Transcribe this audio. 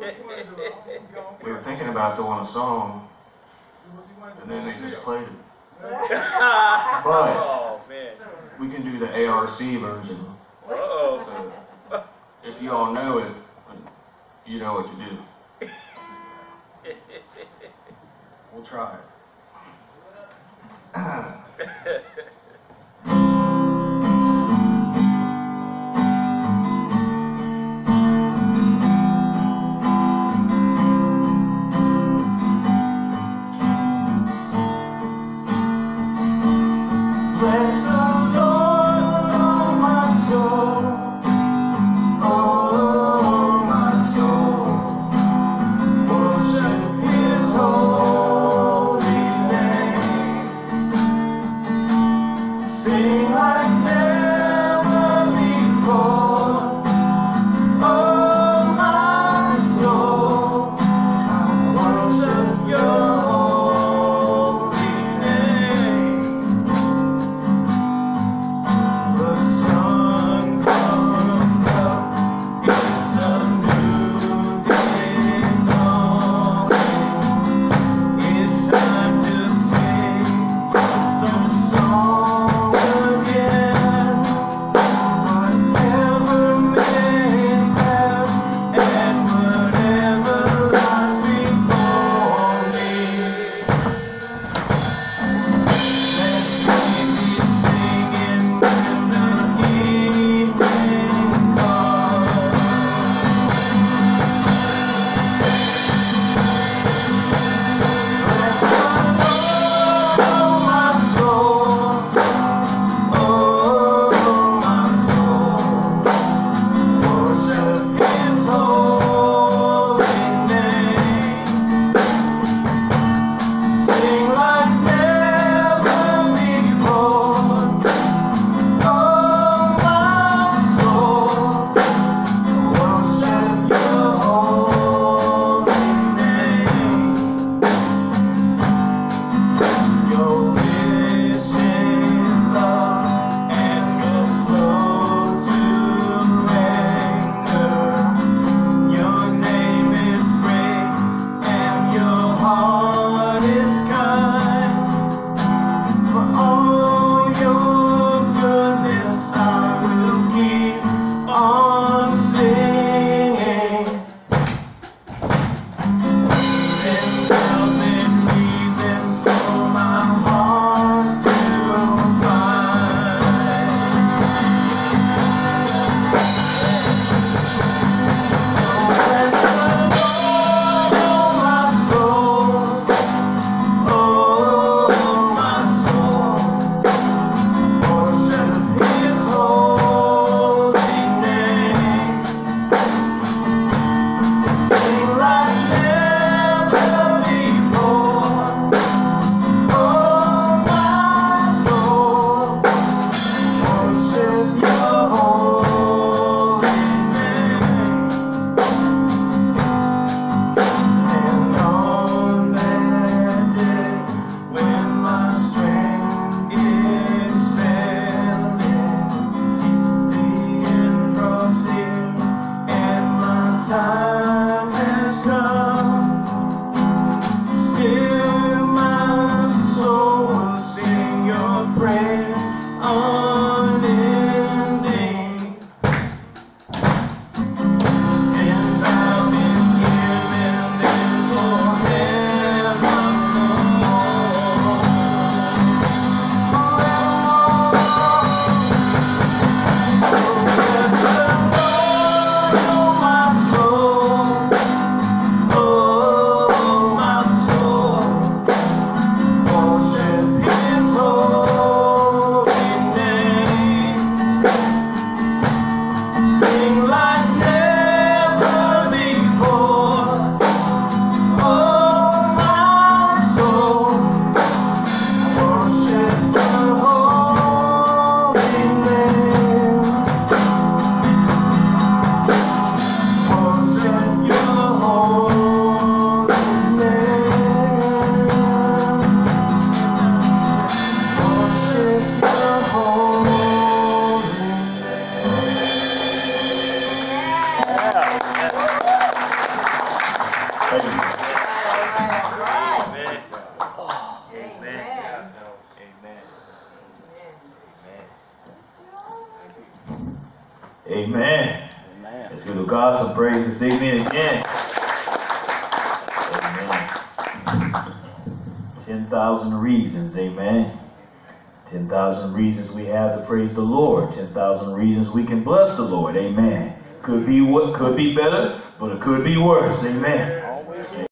We were thinking about doing a song, and then they just played it. But Oh, man. we can do the ARC version. Uh-oh. So if you all know it, you know what to do. We'll try it. Amen. Let's give God some praise and say amen again. Amen. 10,000 reasons, amen. 10,000 reasons we have to praise the Lord. 10,000 reasons we can bless the Lord, amen. Could be better, but it could be worse, amen.